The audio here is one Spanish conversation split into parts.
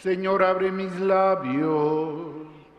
Señor, abre mis labios.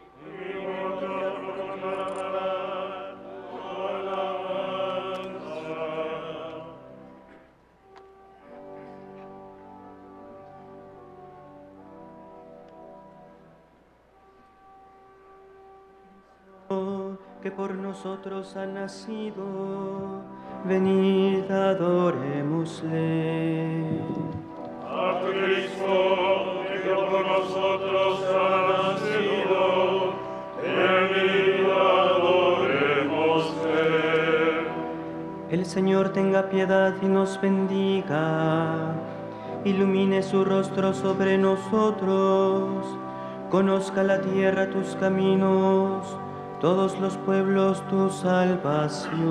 Que por nosotros ha nacido, venid adorémosle. A Cristo, que por nosotros ha nacido, venid adorémosle. El Señor tenga piedad y nos bendiga, ilumine su rostro sobre nosotros, conozca la tierra tus caminos, todos los pueblos tu salvación.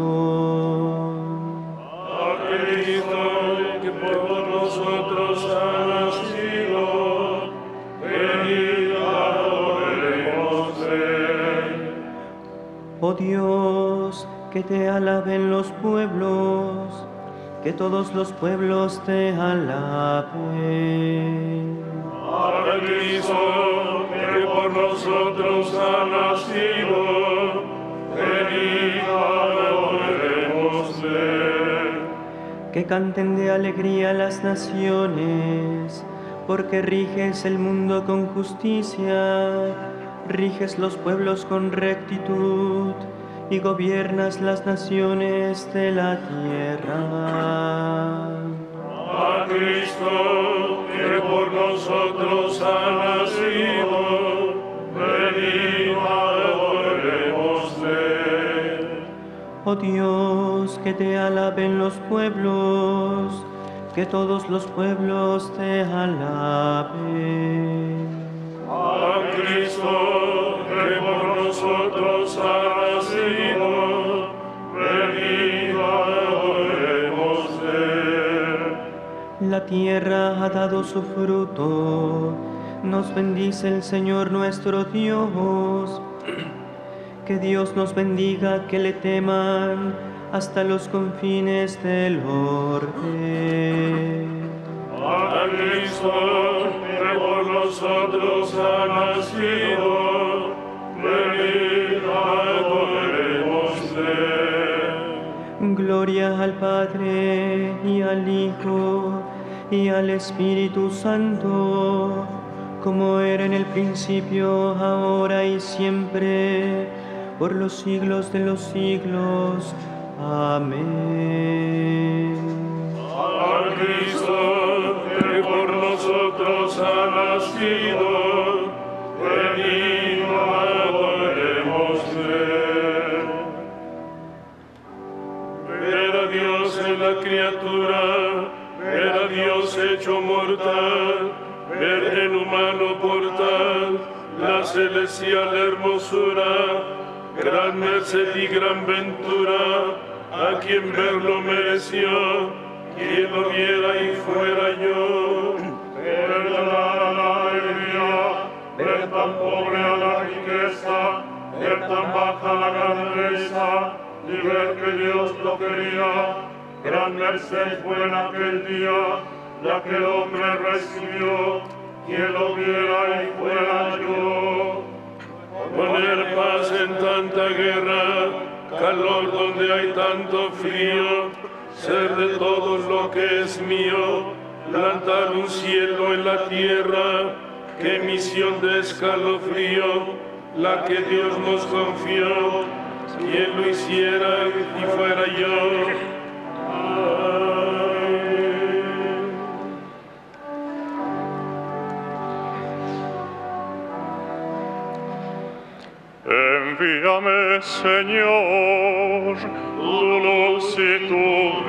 A Cristo, que por nosotros ha nacido, venid adorémosle. Oh Dios, que te alaben los pueblos, que todos los pueblos te alaben. A Cristo, que por nosotros ha nacido, venid adorémosle. Que canten de alegría las naciones, porque riges el mundo con justicia, riges los pueblos con rectitud y gobiernas las naciones de la tierra. A Cristo, que por nosotros ha nacido, venid adorémosle. Oh Dios, que te alaben los pueblos, que todos los pueblos te alaben. A Cristo, que por nosotros ha nacido, venid adorémosle. La tierra ha dado su fruto, nos bendice el Señor nuestro Dios. Que Dios nos bendiga, que le teman hasta los confines del orbe. A Cristo, que por nosotros ha nacido, venid adorémosle. Gloria al Padre, y al Hijo, y al Espíritu Santo, como era en el principio, ahora y siempre, por los siglos de los siglos. Amén. A Cristo, que por nosotros ha nacido, venid adorémosle. Ver a Dios en la criatura, ver a Dios hecho mortal, ver en humano portal la celestial hermosura, gran merced y gran ventura, a quien verlo mereció, quien lo viera y fuera yo. Ver la alegría, ver tan pobre a la riqueza, ver tan baja la grandeza, y ver que Dios lo quería. Gran merced fue en aquel día, la que el hombre recibió, quien lo viera y fuera yo. Poner paz en tanta guerra, calor donde hay tanto frío, ser de todo lo que es mío, plantar un cielo en la tierra, qué misión de escalofrío, la que Dios nos confió, quien lo hiciera y fuera yo. Envíame, Señor, tu luz y tu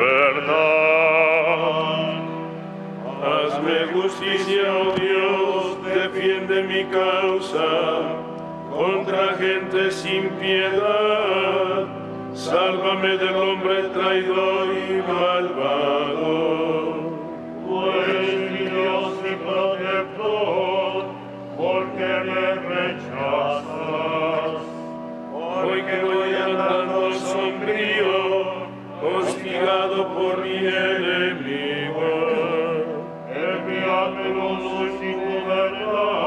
verdad. Hazme justicia, oh Dios, defiende mi causa contra gente sin piedad. Sálvame del hombre traidor y malvado. Tú eres mi Dios y protector, porque me rechazas. Hoy que voy andando sombrío, hostigado por mi enemigo, envíame luz y tu verdad.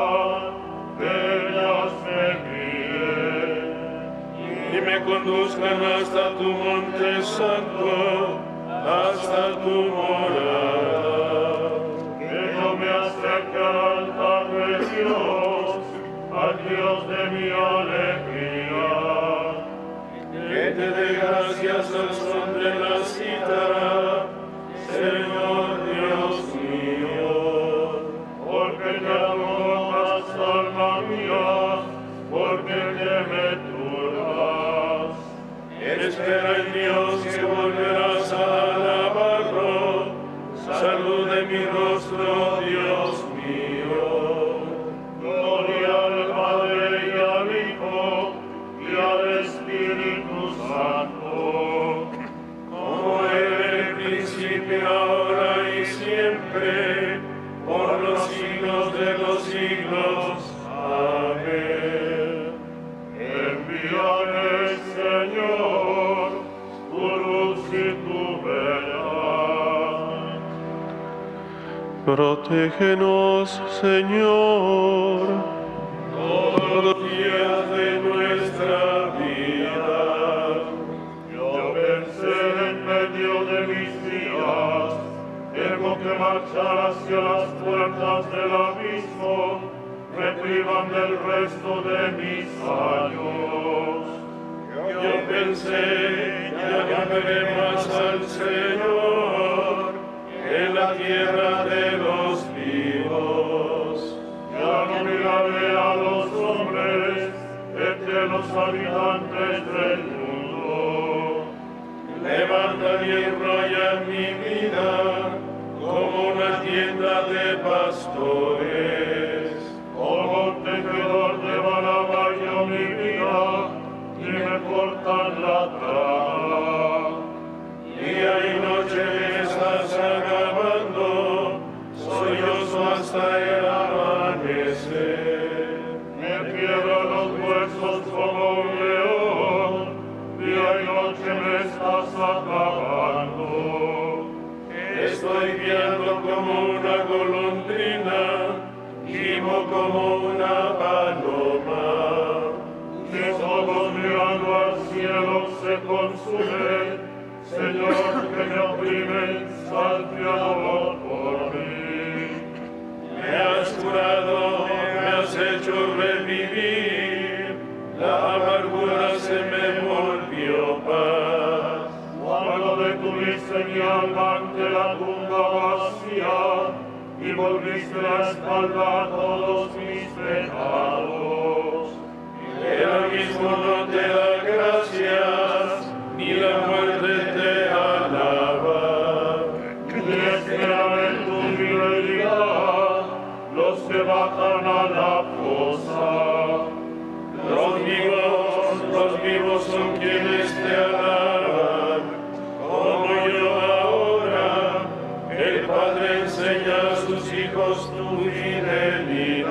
conduzcan hasta tu monte santo, hasta tu morada. Que yo me acerque al altar de Dios, al Dios de mi alegría. Que te dé gracias al son de la cítara, Señor Dios mío. Porque te adoras, alma mía, porque te me turbas. Espera en Dios que volverás a alabarlo. Salud de mi rostro, Dios mío. Gloria al Padre y al Hijo y al Espíritu Santo. Como era en el principio, ahora y siempre, por los siglos de los siglos. Amén. Envíale, Señor, tu luz y tu verdad. Protégenos, Señor, Todos los días de nuestra vida. Yo pensé en medio de mis días, tengo que marchar hacia las puertas del abismo, me privan del resto de mis años. Yo pensé, ya no veré más al Señor en la tierra de los vivos. Ya no miraré a los hombres, eternos habitantes del mundo. Levantan y enrollan mi vida como una tienda de pastores. Como un tejedor de yo mi vida, y me cortan la trama. Día y noche me estás acabando, sollozo hasta el amanecer. Me quiebran los huesos como un león, día y noche me estás acabando. Estoy viendo como una golondrina, gimo como una paloma. Mis ojos mirando al cielo se consumen, Señor, que me oprimen, salteador por mí. Me has curado, me has hecho revivir, la amargura se me volvió paz. Cuando detuviste mi alma ante la tumba vacía y volviste la espalda a todos mis pecados. El abismo no te da gracias, ni la muerte te alaba. Y esperan en tu fidelidad los que bajan a la fosa. Los vivos son quienes te alaban, como yo ahora. El Padre enseña a sus hijos tu fidelidad.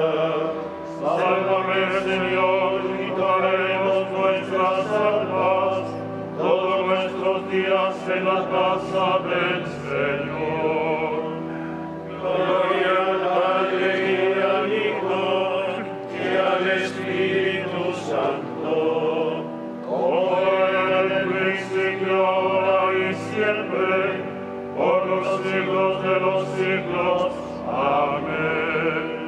Sálvame, Señor, y quitaremos nuestras almas todos nuestros días en la casa del Señor. Gloria al Padre y al Hijo y al Espíritu Santo. Como era en el principio, ahora y siempre, por los siglos de los siglos. Amén.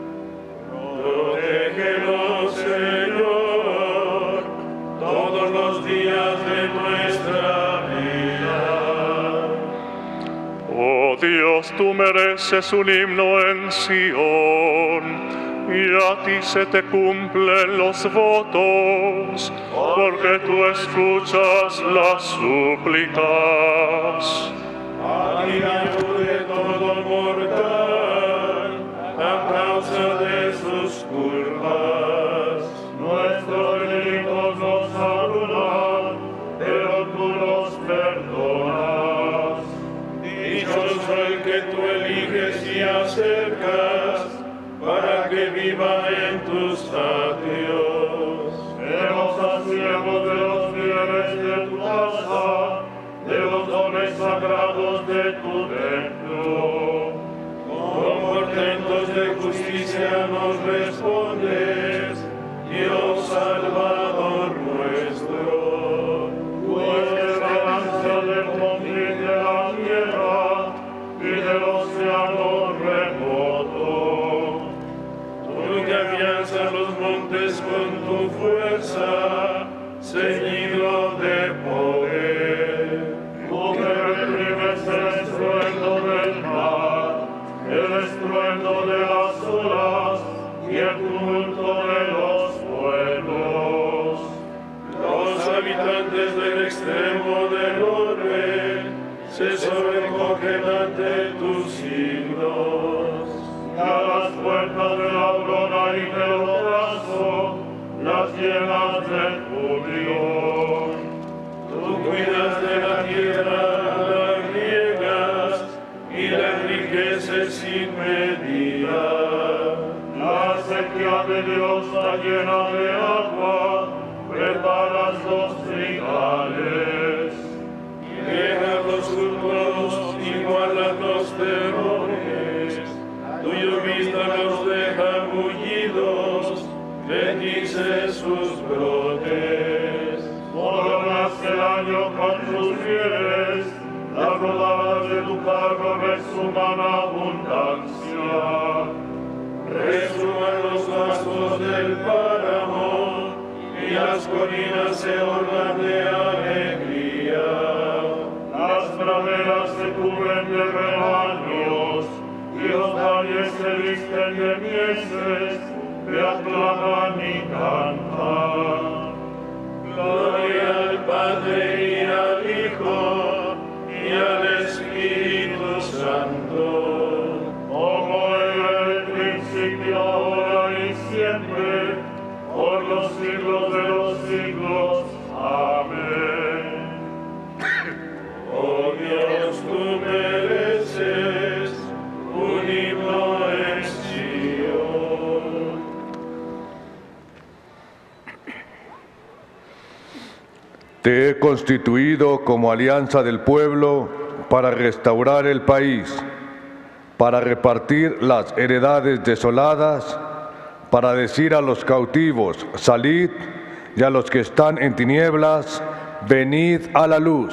Protégenos, Señor, todos los días de nuestra vida. oh Dios, tú mereces un himno en Sión, y a ti se te cumplen los votos, porque tú escuchas las súplicas. A ti acude todo mortal a causa de sus culpas. Nuestros delitos nos abruman, pero tú los perdonas. Dichoso el que tú eliges y acercas, para que viva en tus atrios. Seremos saciegos de los bienes de tu casa, de los dones sagrados de tu templo. Con portentos de justicia nos respondes, Dios Salvador nuestro. se sobrecogen ante tus signos. Y a las puertas de la aurora y del ocaso, las llenas de júbilo. Tú cuidas de la tierra, la riegas y la enriqueces sin medida. La sequía de Dios está llena de agua, preparas los trigales. Llegan los surcos, igualan los terrores. Tu llovizna los deja mullidos, bendice sus brotes. Coronas el año con tus fieles, las rodadas de tu carro resuman abundancia. Resuman los vastos del páramo y las colinas se ornan de alegría. Las praderas se cubren de rebaños y los valles se visten de mieses, te aclaman y cantan. Gloria al Padre y al Hijo y al Espíritu Santo, Como era en el principio, ahora y siempre, por los siglos de los siglos. Amén. oh Dios, tú mereces un himno en Sion. Te he constituido como alianza del pueblo para restaurar el país, para repartir las heredades desoladas, para decir a los cautivos, salid, y a los que están en tinieblas, venid a la luz.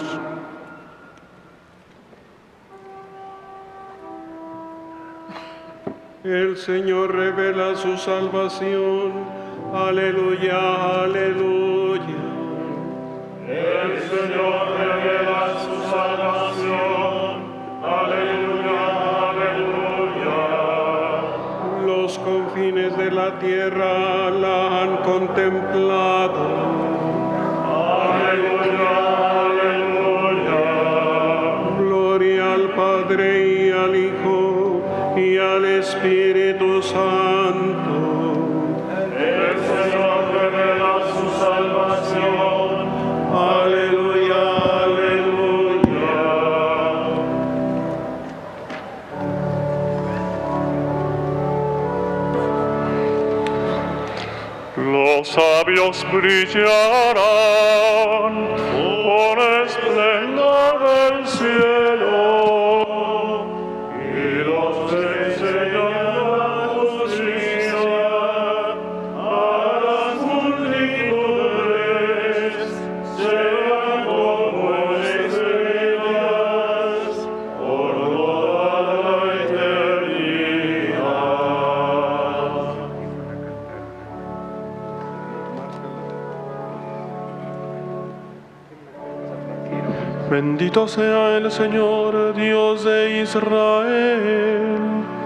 El Señor revela su salvación. Aleluya, aleluya. El Señor revela su salvación. Aleluya, aleluya. Los confines de la tierra la han contemplado. Aleluya, aleluya. Gloria al Padre y al Hijo y al Espíritu Santo. El Señor revela su salvación. Aleluya, aleluya. Los sabios brillarán con esplendor del cielo, Y los enseñan la justicia a las multitudes, serán como estrellas por toda la eternidad. Bendito sea el Señor, Dios de Israel.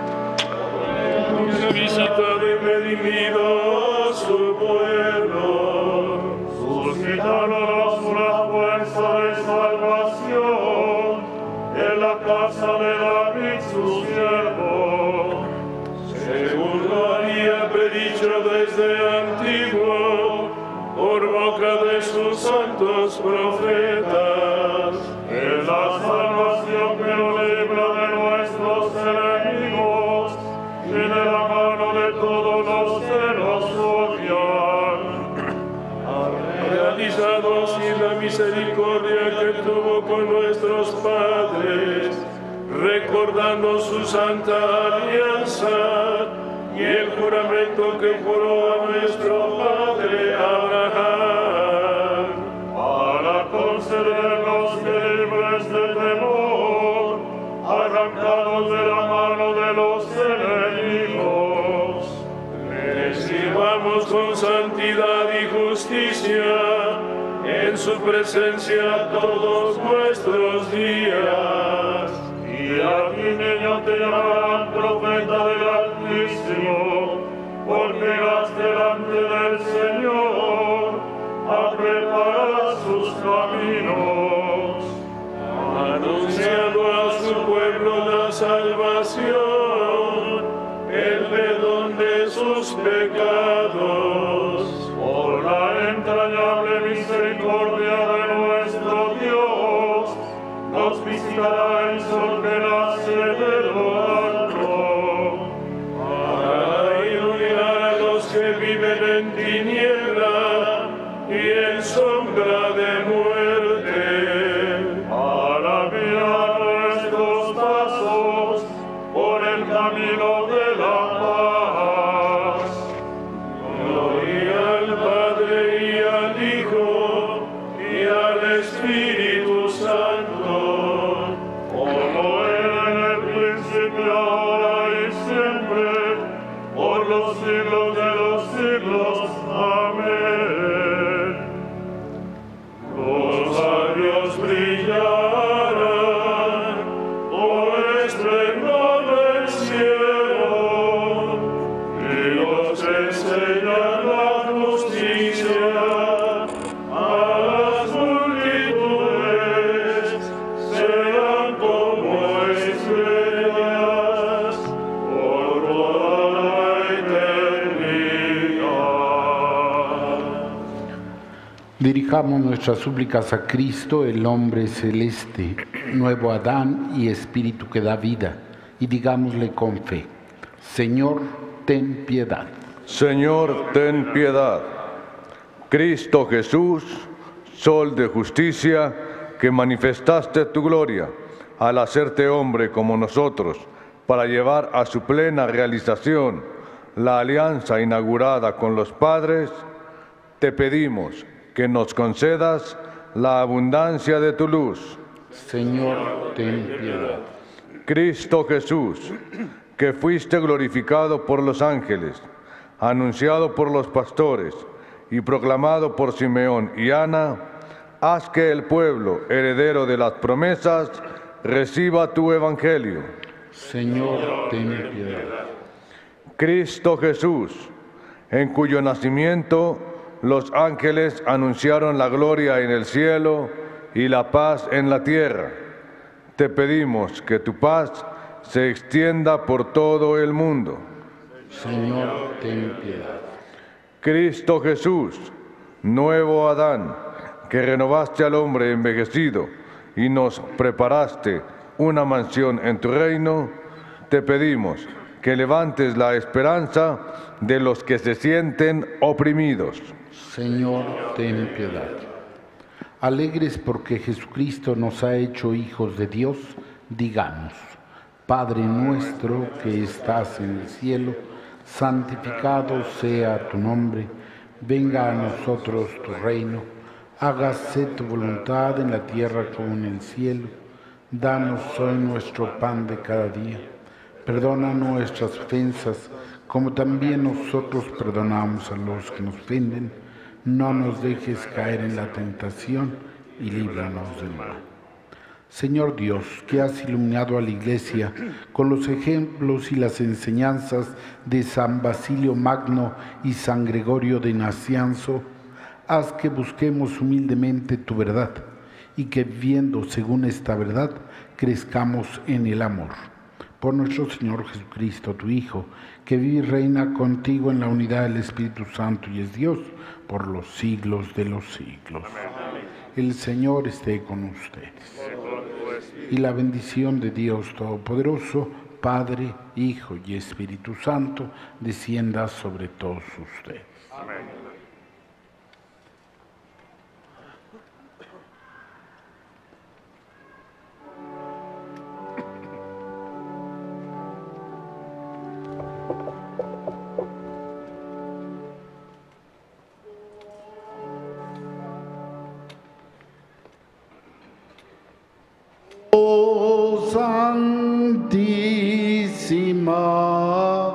Visita de redimido a su pueblo. Suscítanos una fuerza de salvación en la casa de David su siervo, Según lo había predicho desde antiguo, por boca de sus santos profetas. en la salvación que nos libra de nuestros enemigos y de la mano de todos los que nos odian. Realizado así la misericordia que tuvo con nuestros padres, recordando su santa alianza y el juramento que juró a nuestro padre Abraham, Para concedernos que libres de temor, arrancados de la mano de los enemigos, le sirvamos con santidad y justicia en su presencia todos nuestros días. y a ti niño te llamarán profeta del Altísimo, porque irás delante del Señor a preparar sus caminos. Anuncia pecados. Por la entrañable misericordia de nuestro Dios, nos visitará el sol que nace de lo alto. Para iluminar a los que viven en tiniebla y en sombra de muerte. Para guiar nuestros pasos por el camino de la paz. Gloria al Padre y al Hijo y al Espíritu Santo, Como era en el principio, ahora y siempre, por los siglos de los siglos. Amén. los labios brillarán por estreno del cielo, y los que enseñan la justicia a las multitudes serán como estrellas por toda la eternidad. Dirijamos nuestras súplicas a Cristo, el hombre celeste, nuevo Adán y espíritu que da vida, y digámosle con fe: Señor, ten piedad. Señor, ten piedad. Cristo Jesús, sol de justicia, que manifestaste tu gloria al hacerte hombre como nosotros, para llevar a su plena realización la alianza inaugurada con los padres, te pedimos que nos concedas la abundancia de tu luz. Señor, ten piedad. Cristo Jesús, que fuiste glorificado por los ángeles, anunciado por los pastores y proclamado por Simeón y Ana, haz que el pueblo, heredero de las promesas, reciba tu evangelio. Señor, ten piedad. Cristo Jesús, en cuyo nacimiento los ángeles anunciaron la gloria en el cielo y la paz en la tierra, te pedimos que tu paz se extienda por todo el mundo. Señor, ten piedad. Cristo Jesús, nuevo Adán, que renovaste al hombre envejecido y nos preparaste una mansión en tu reino, te pedimos que levantes la esperanza de los que se sienten oprimidos. Señor, ten piedad. Alegres porque Jesucristo nos ha hecho hijos de Dios, digamos: Padre nuestro que estás en el cielo, santificado sea tu nombre, venga a nosotros tu reino, hágase tu voluntad en la tierra como en el cielo. Danos hoy nuestro pan de cada día. Perdona nuestras ofensas, como también nosotros perdonamos a los que nos ofenden. No nos dejes caer en la tentación y líbranos del mal. Señor Dios, que has iluminado a la Iglesia con los ejemplos y las enseñanzas de San Basilio Magno y San Gregorio de Nacianzo, haz que busquemos humildemente tu verdad y que, viviendo según esta verdad, crezcamos en el amor. Por nuestro Señor Jesucristo, tu Hijo, que vive y reina contigo en la unidad del Espíritu Santo y es Dios por los siglos de los siglos. Amén. El Señor esté con ustedes. Y la bendición de Dios Todopoderoso, Padre, Hijo y Espíritu Santo, descienda sobre todos ustedes. Amén. Oh Santísima,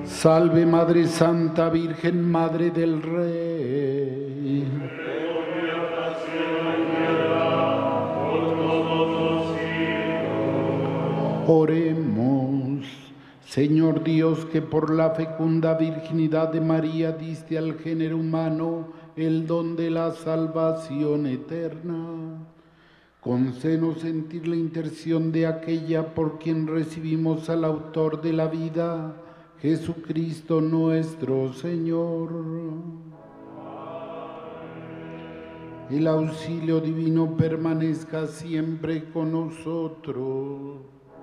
Salve Madre Santa, Virgen Madre del Rey. Oremos. Señor Dios, que por la fecunda virginidad de María diste al género humano el don de la salvación eterna, concédenos sentir la intercesión de aquella por quien recibimos al autor de la vida, Jesucristo nuestro Señor. El auxilio divino permanezca siempre con nosotros.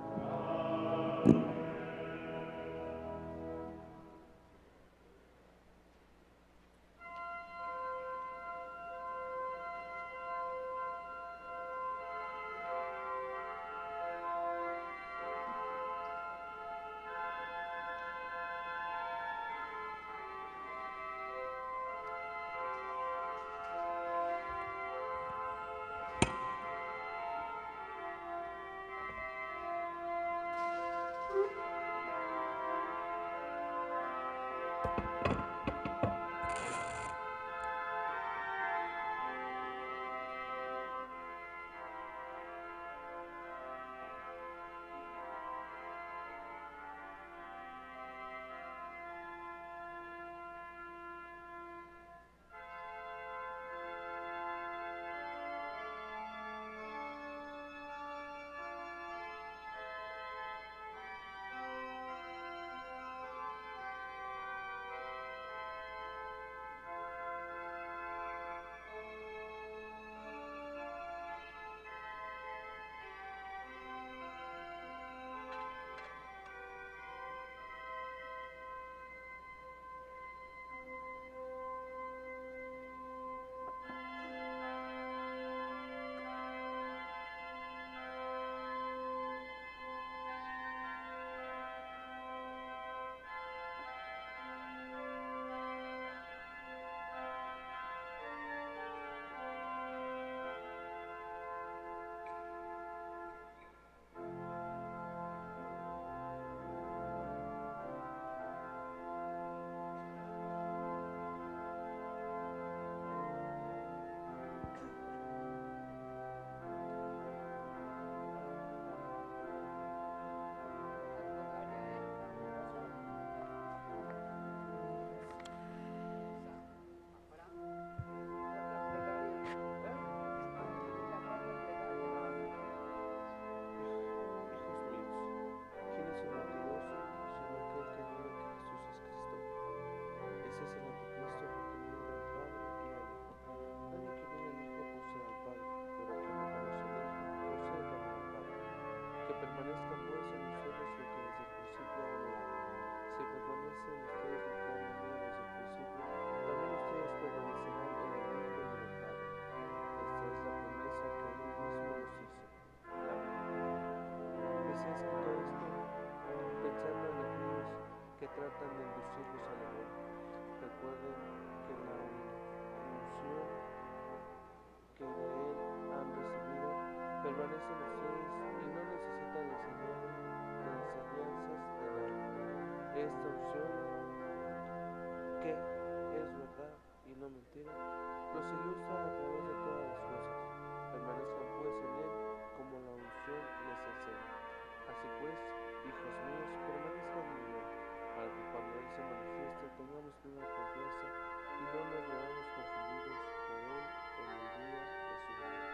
tratan de inducirlos al error. Recuerden que la unción que de él han recibido permanece en ustedes y no necesitan enseñanzas de nadie. Esta unción, que es verdad y no mentira, los ilustra a través de todas las cosas. Permanezcan pues en él como la unción les enseña. Así pues, hijos míos, permanezcan en él, para que cuando él se manifieste tengamos plena confianza y no nos veamos confundidos por él en el día de su venida.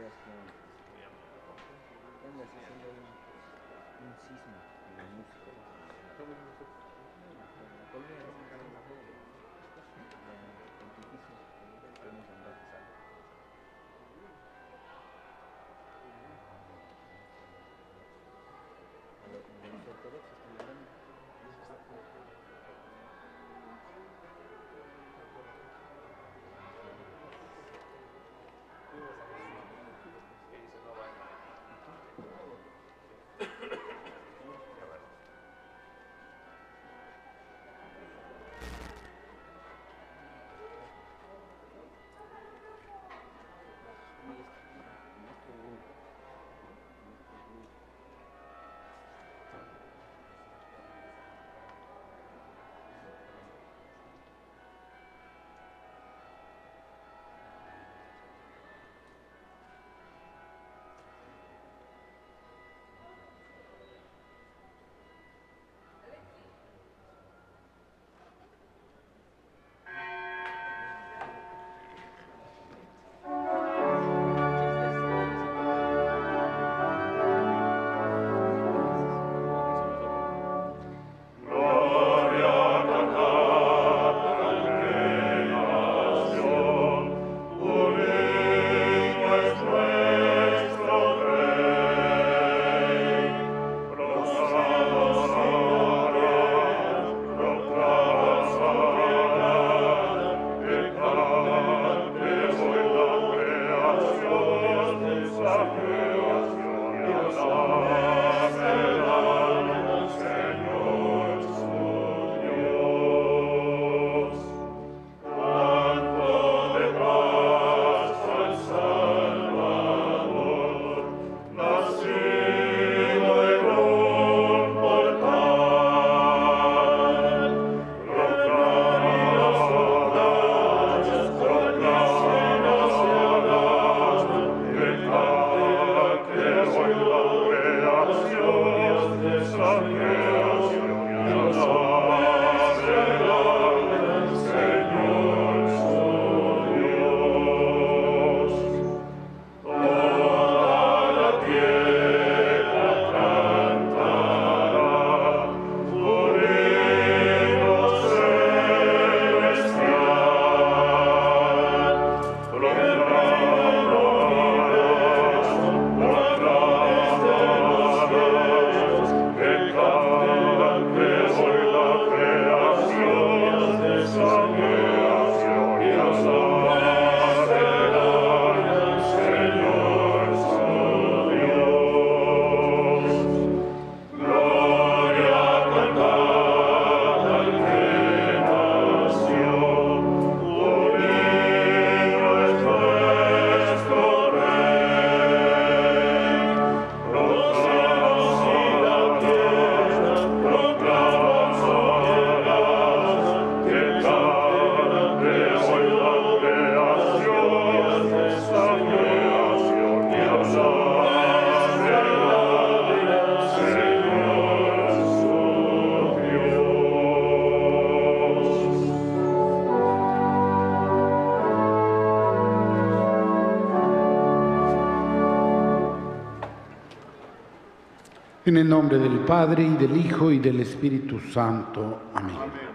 En el nombre del Padre, y del Hijo, y del Espíritu Santo. Amén.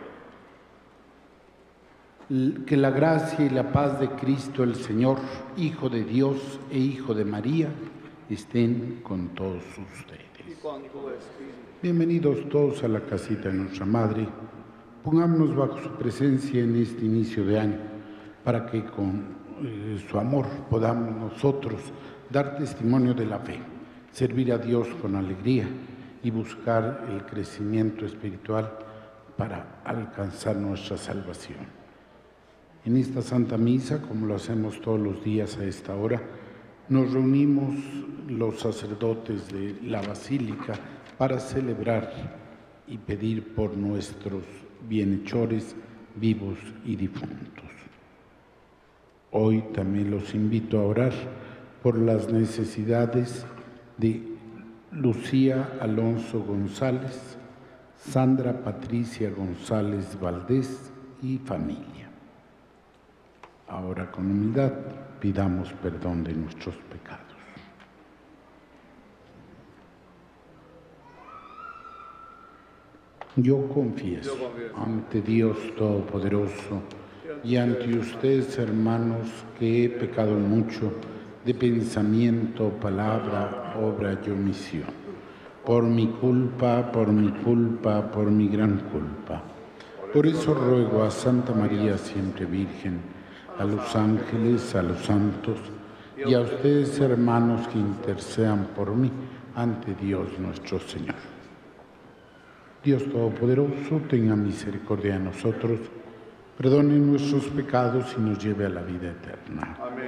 Que la gracia y la paz de Cristo el Señor, Hijo de Dios e Hijo de María, estén con todos ustedes. Bienvenidos todos a la casita de nuestra Madre. Pongámonos bajo su presencia en este inicio de año, para que con su amor podamos nosotros dar testimonio de la fe, servir a Dios con alegría y buscar el crecimiento espiritual para alcanzar nuestra salvación. En esta Santa Misa, como lo hacemos todos los días a esta hora, nos reunimos los sacerdotes de la Basílica para celebrar y pedir por nuestros bienhechores vivos y difuntos. Hoy también los invito a orar por las necesidades de Lucía Alonso González, Sandra Patricia González Valdés y familia. Ahora con humildad pidamos perdón de nuestros pecados. Yo confieso ante Dios Todopoderoso y ante ustedes, hermanos, que he pecado mucho de pensamiento, palabra, obra y omisión. Por mi culpa, por mi gran culpa. Por eso ruego a Santa María, siempre Virgen, a los ángeles, a los santos y a ustedes, hermanos, que intercedan por mí ante Dios nuestro Señor. Dios Todopoderoso, tenga misericordia de nosotros, perdone nuestros pecados y nos lleve a la vida eterna. Amén.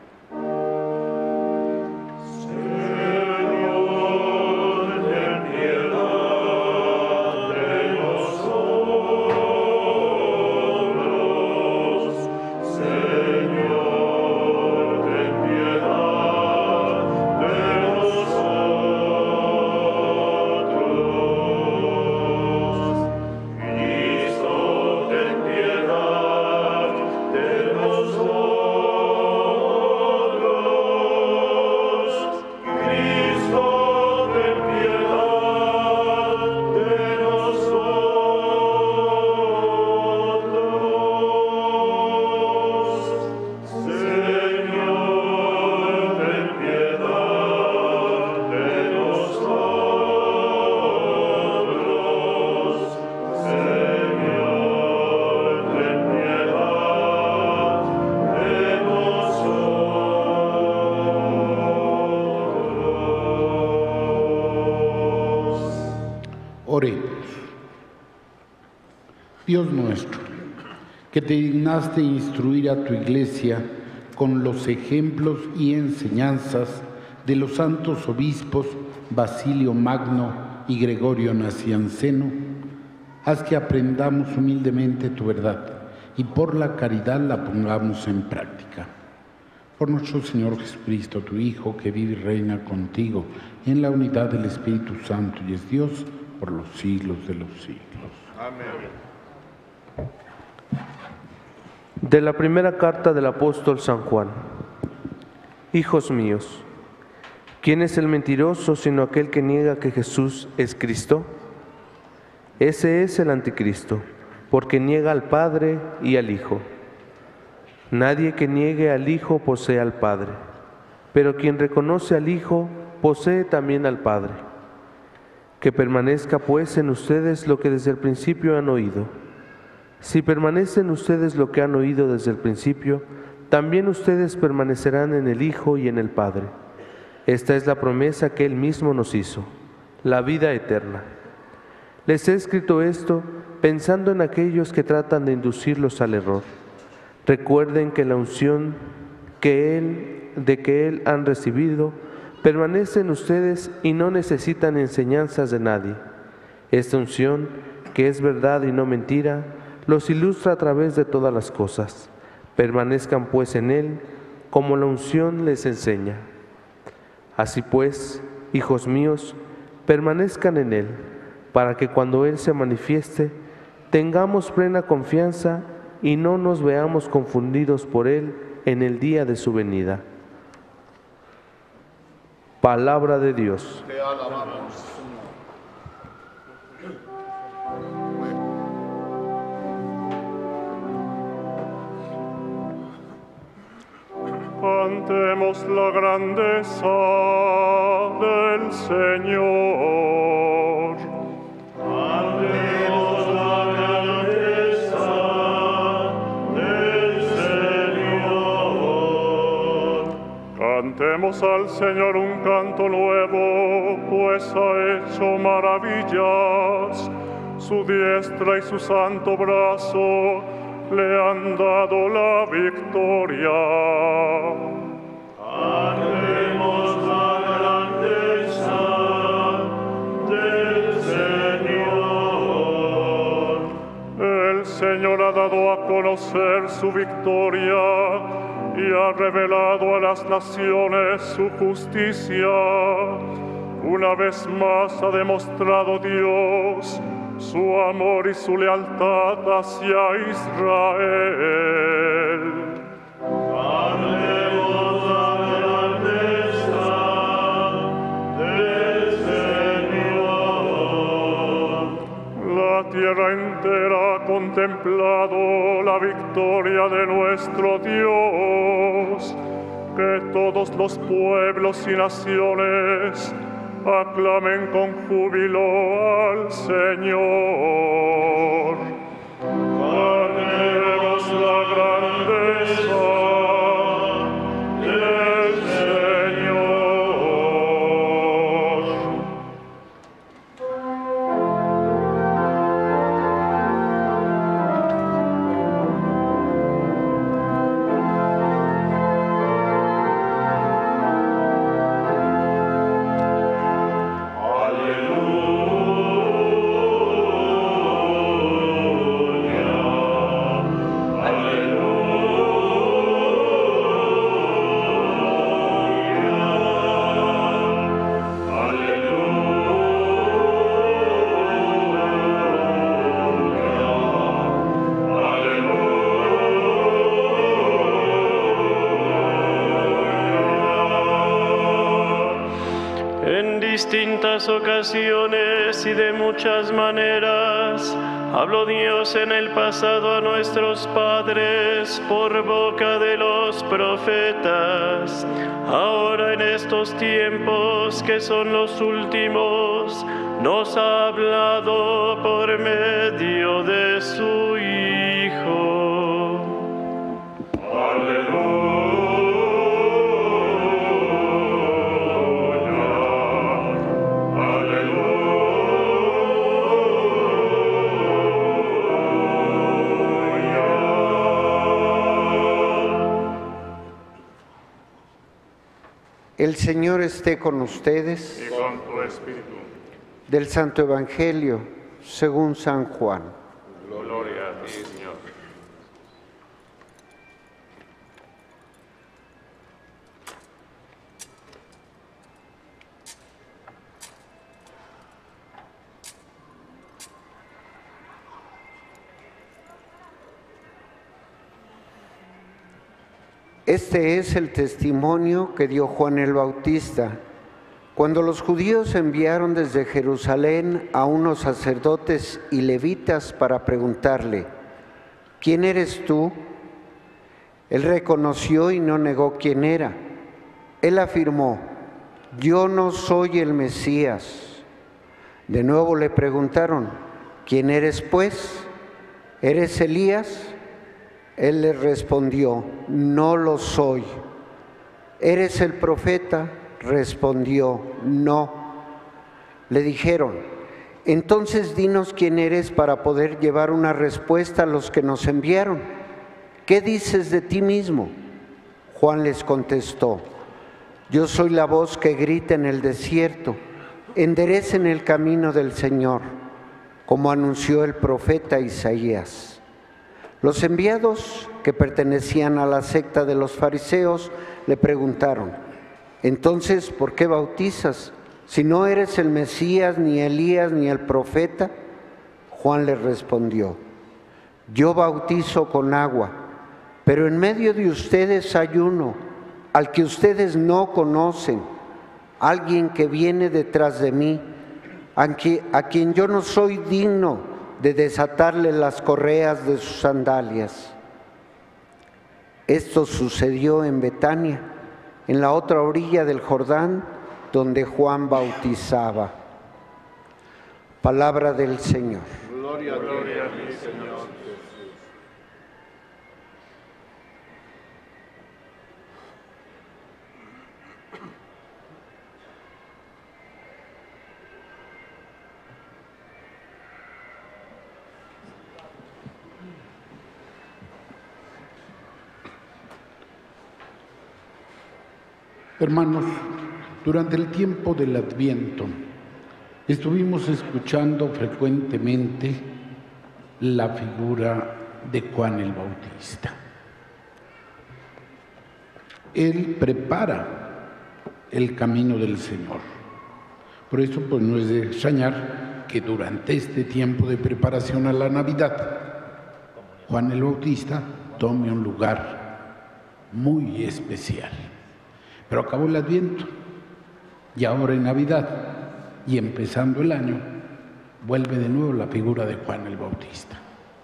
Oremos. Dios nuestro, que te dignaste instruir a tu Iglesia con los ejemplos y enseñanzas de los santos obispos Basilio Magno y Gregorio Nacianceno, haz que aprendamos humildemente tu verdad y por la caridad la pongamos en práctica. Por nuestro Señor Jesucristo, tu Hijo, que vive y reina contigo en la unidad del Espíritu Santo y es Dios por los siglos de los siglos. Amén. De la primera carta del apóstol San Juan. Hijos míos, ¿quién es el mentiroso sino aquel que niega que Jesús es Cristo? Ese es el anticristo, porque niega al Padre y al Hijo. Nadie que niegue al Hijo posee al Padre, pero quien reconoce al Hijo posee también al Padre. Que permanezca pues en ustedes lo que desde el principio han oído. Si permanecen ustedes lo que han oído desde el principio, también ustedes permanecerán en el Hijo y en el Padre. Esta es la promesa que Él mismo nos hizo, la vida eterna. Les he escrito esto pensando en aquellos que tratan de inducirlos al error. Recuerden que la unción de que Él han recibido permanece en ustedes y no necesitan enseñanzas de nadie. Esta unción, que es verdad y no mentira, los ilustra a través de todas las cosas. Permanezcan pues en Él, como la unción les enseña. Así pues, hijos míos, permanezcan en Él, para que cuando Él se manifieste, tengamos plena confianza y no nos veamos confundidos por Él en el día de su venida. Palabra de Dios. Te alabamos. Cantemos la grandeza del Señor. Cantemos la grandeza del Señor. Cantemos al Señor un canto nuevo, pues ha hecho maravillas. Su diestra y su santo brazo le han dado la victoria. Cantemos la grandeza del Señor. El Señor ha dado a conocer su victoria y ha revelado a las naciones su justicia. Una vez más ha demostrado Dios su amor y su lealtad hacia Israel. Cantemos la grandeza del Señor. La tierra entera ha contemplado la victoria de nuestro Dios. Que todos los pueblos y naciones aclamen con júbilo al Señor. Cantemos la grandeza del Señor. Distintas ocasiones y de muchas maneras habló Dios en el pasado a nuestros padres por boca de los profetas. Ahora en estos tiempos que son los últimos, nos ha hablado por medio de su Hijo. Aleluya. El Señor esté con ustedes. Y con tu espíritu. Del Santo Evangelio, según San Juan. Gloria a ti, Señor. Este es el testimonio que dio Juan el Bautista, cuando los judíos enviaron desde Jerusalén a unos sacerdotes y levitas para preguntarle: ¿quién eres tú? Él reconoció y no negó quién era. Él afirmó: yo no soy el Mesías. De nuevo le preguntaron: ¿quién eres pues? ¿Eres Elías? Él les respondió: no lo soy. ¿Eres el profeta? Respondió: no. Le dijeron: entonces dinos quién eres para poder llevar una respuesta a los que nos enviaron. ¿Qué dices de ti mismo? Juan les contestó: yo soy la voz que grita en el desierto, enderecen el camino del Señor, como anunció el profeta Isaías. Los enviados, que pertenecían a la secta de los fariseos, le preguntaron: entonces, ¿por qué bautizas? Si no eres el Mesías, ni Elías, ni el profeta. Juan les respondió: yo bautizo con agua, pero en medio de ustedes hay uno, al que ustedes no conocen, alguien que viene detrás de mí, a quien yo no soy digno de desatarle las correas de sus sandalias. Esto sucedió en Betania, en la otra orilla del Jordán, donde Juan bautizaba. Palabra del Señor. Gloria a ti, Señor. Hermanos, durante el tiempo del Adviento estuvimos escuchando frecuentemente la figura de Juan el Bautista. Él prepara el camino del Señor. Por eso, pues, no es de extrañar que durante este tiempo de preparación a la Navidad, Juan el Bautista tome un lugar muy especial. Pero acabó el Adviento y ahora en Navidad y empezando el año vuelve de nuevo la figura de Juan el Bautista.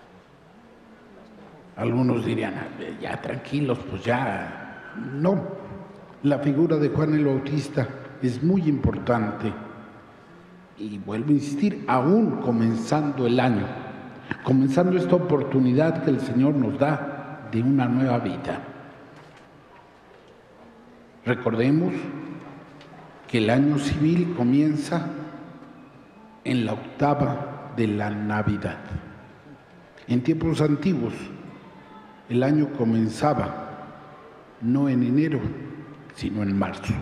Algunos dirían, ya tranquilos, pues ya. No, la figura de Juan el Bautista es muy importante. Y vuelvo a insistir, aún comenzando el año, comenzando esta oportunidad que el Señor nos da de una nueva vida. Recordemos que el año civil comienza en la octava de la Navidad. En tiempos antiguos, el año comenzaba no en enero, sino en marzo.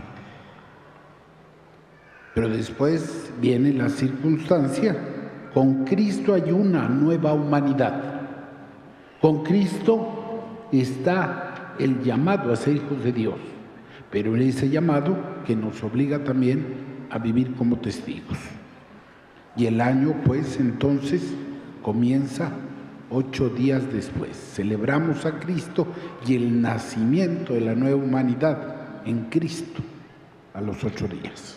Pero después viene la circunstancia. Con Cristo hay una nueva humanidad. Con Cristo está el llamado a ser hijos de Dios, pero en ese llamado que nos obliga también a vivir como testigos. Y el año, pues, entonces comienza 8 días después. Celebramos a Cristo y el nacimiento de la nueva humanidad en Cristo a los 8 días.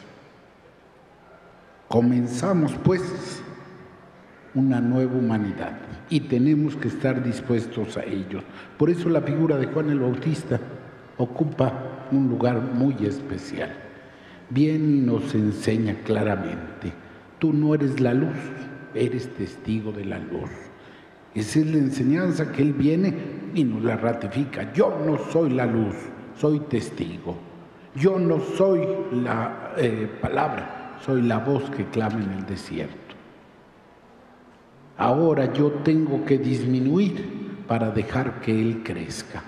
Comenzamos, pues, una nueva humanidad y tenemos que estar dispuestos a ello. Por eso la figura de Juan el Bautista ocupa un lugar muy especial. Viene y nos enseña claramente: tú no eres la luz, eres testigo de la luz. Esa es la enseñanza que Él viene y nos la ratifica. Yo no soy la luz, soy testigo. Yo no soy la palabra, soy la voz que clama en el desierto. Ahora yo tengo que disminuir para dejar que Él crezca.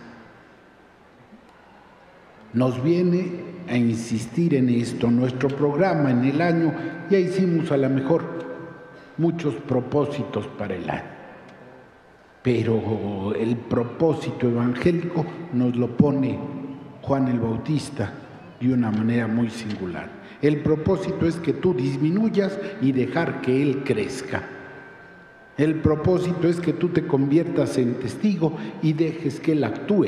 Nos viene a insistir en esto. Nuestro programa en el año, ya hicimos a lo mejor muchos propósitos para el año, pero el propósito evangélico nos lo pone Juan el Bautista de una manera muy singular. El propósito es que tú disminuyas y dejar que Él crezca. El propósito es que tú te conviertas en testigo y dejes que Él actúe.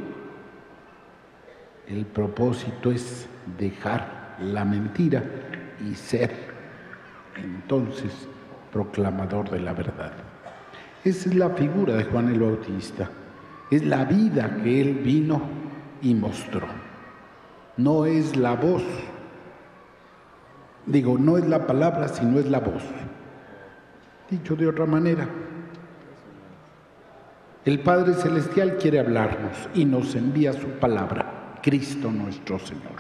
El propósito es dejar la mentira y ser entonces proclamador de la verdad. Esa es la figura de Juan el Bautista. Es la vida que Él vino y mostró. No es la voz. No es la palabra, sino es la voz. Dicho de otra manera, el Padre Celestial quiere hablarnos y nos envía su palabra, Cristo nuestro Señor.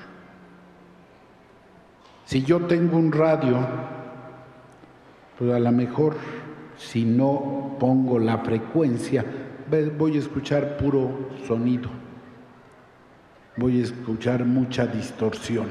Si yo tengo un radio, pues a lo mejor si no pongo la frecuencia, voy a escuchar puro sonido, voy a escuchar mucha distorsión.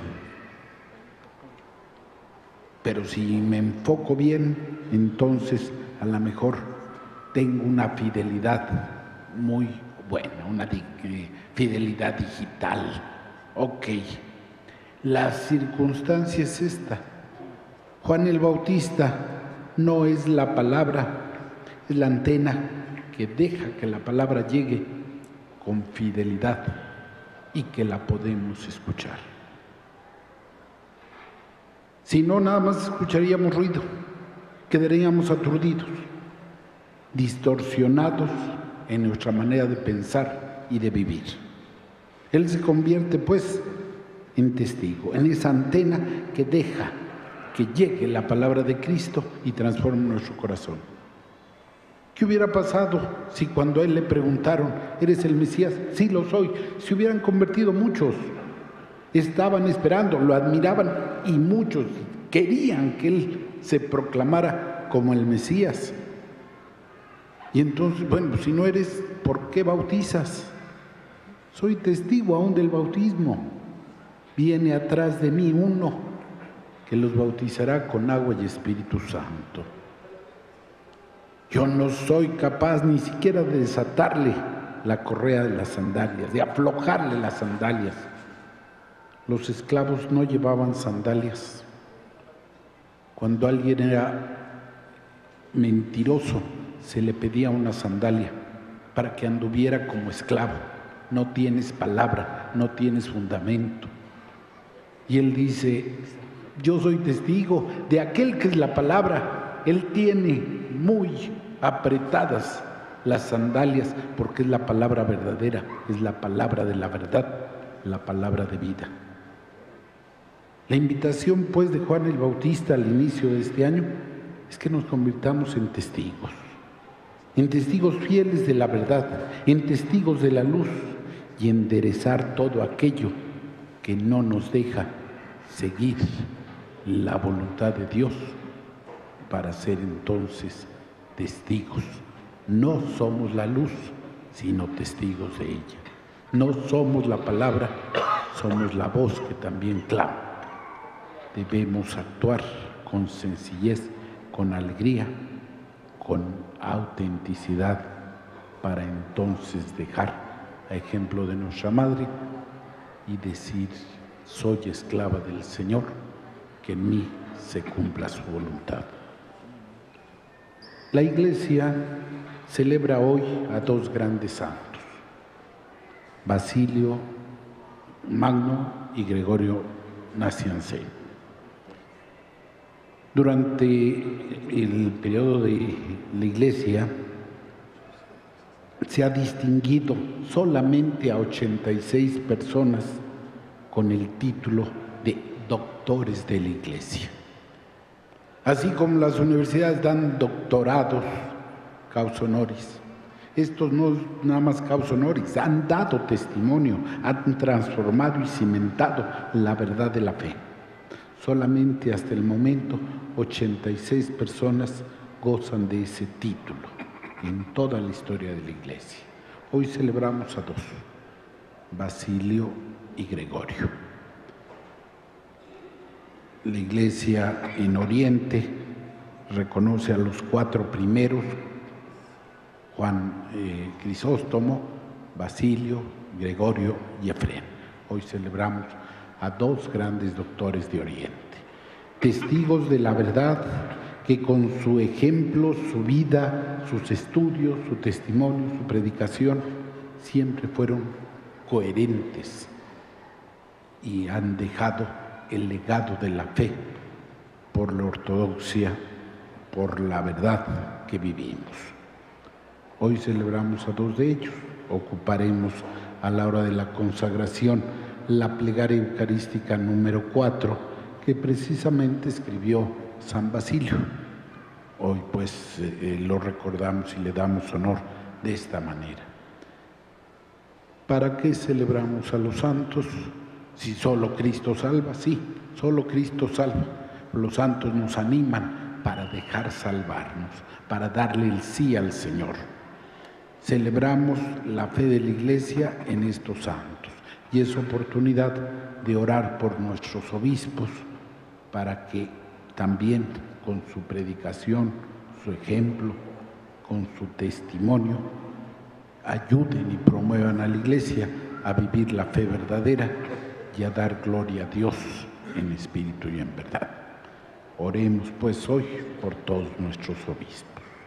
Pero si me enfoco bien, entonces a lo mejor tengo una fidelidad muy buena, una fidelidad digital. Ok, la circunstancia es esta. Juan el Bautista no es la palabra, es la antena que deja que la palabra llegue con fidelidad y que la podemos escuchar. Si no, nada más escucharíamos ruido, quedaríamos aturdidos, distorsionados en nuestra manera de pensar y de vivir. Él se convierte, pues, en testigo, en esa antena que deja que llegue la palabra de Cristo y transforme nuestro corazón. ¿Qué hubiera pasado si cuando a Él le preguntaron, ¿eres el Mesías? Sí, lo soy. Se hubieran convertido muchos. Estaban esperando, lo admiraban y muchos querían que Él se proclamara como el Mesías. Y entonces, bueno, si no eres, ¿por qué bautizas? Soy testigo aún del bautismo. Viene atrás de mí uno que los bautizará con agua y Espíritu Santo. Yo no soy capaz ni siquiera de desatarle la correa de las sandalias, de aflojarle las sandalias. Los esclavos no llevaban sandalias. Cuando alguien era mentiroso, se le pedía una sandalia para que anduviera como esclavo. No tienes palabra, no tienes fundamento. Y Él dice: yo soy testigo de aquel que es la palabra. Él tiene muy apretadas las sandalias porque es la palabra verdadera, es la palabra de la verdad, la palabra de vida. La invitación pues de Juan el Bautista al inicio de este año es que nos convirtamos en testigos fieles de la verdad, en testigos de la luz y enderezar todo aquello que no nos deja seguir la voluntad de Dios para ser entonces testigos. No somos la luz, sino testigos de ella. No somos la palabra, somos la voz que también clama. Debemos actuar con sencillez, con alegría, con autenticidad, para entonces dejar a ejemplo de nuestra Madre y decir: soy esclava del Señor, que en mí se cumpla su voluntad. La Iglesia celebra hoy a dos grandes santos, Basilio Magno y Gregorio Nacianceno. Durante el periodo de la Iglesia se ha distinguido solamente a 86 personas con el título de doctores de la Iglesia. Así como las universidades dan doctorados causa honoris, estos no nada más causa honoris, han dado testimonio, han transformado y cimentado la verdad de la fe. Solamente hasta el momento 86 personas gozan de ese título en toda la historia de la Iglesia. Hoy celebramos a dos, Basilio y Gregorio. La Iglesia en Oriente reconoce a los 4 primeros, Juan Crisóstomo, Basilio, Gregorio y Efrén. Hoy celebramos a 2 grandes doctores de Oriente, testigos de la verdad, que con su ejemplo, su vida, sus estudios, su testimonio, su predicación, siempre fueron coherentes y han dejado el legado de la fe por la ortodoxia, por la verdad que vivimos. Hoy celebramos a 2 de ellos. Ocuparemos a la hora de la consagración la plegaria eucarística número 4, que precisamente escribió San Basilio. Hoy pues lo recordamos y le damos honor de esta manera. ¿Para qué celebramos a los santos? Si solo Cristo salva, sí, solo Cristo salva. Los santos nos animan para dejar salvarnos, para darle el sí al Señor. Celebramos la fe de la Iglesia en estos santos y es oportunidad de orar por nuestros obispos para que también con su predicación, su ejemplo, con su testimonio, ayuden y promuevan a la Iglesia a vivir la fe verdadera y a dar gloria a Dios en espíritu y en verdad. Oremos pues hoy por todos nuestros obispos.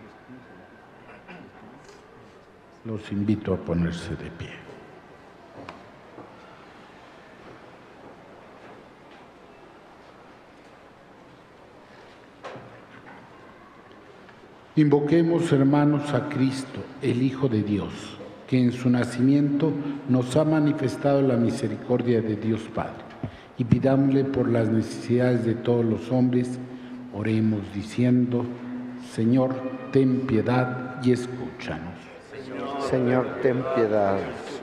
Los invito a ponerse de pie. Invoquemos, hermanos, a Cristo, el Hijo de Dios, que en su nacimiento nos ha manifestado la misericordia de Dios Padre, y pidámosle por las necesidades de todos los hombres. Oremos diciendo: Señor, ten piedad y escúchanos. Señor, ten piedad.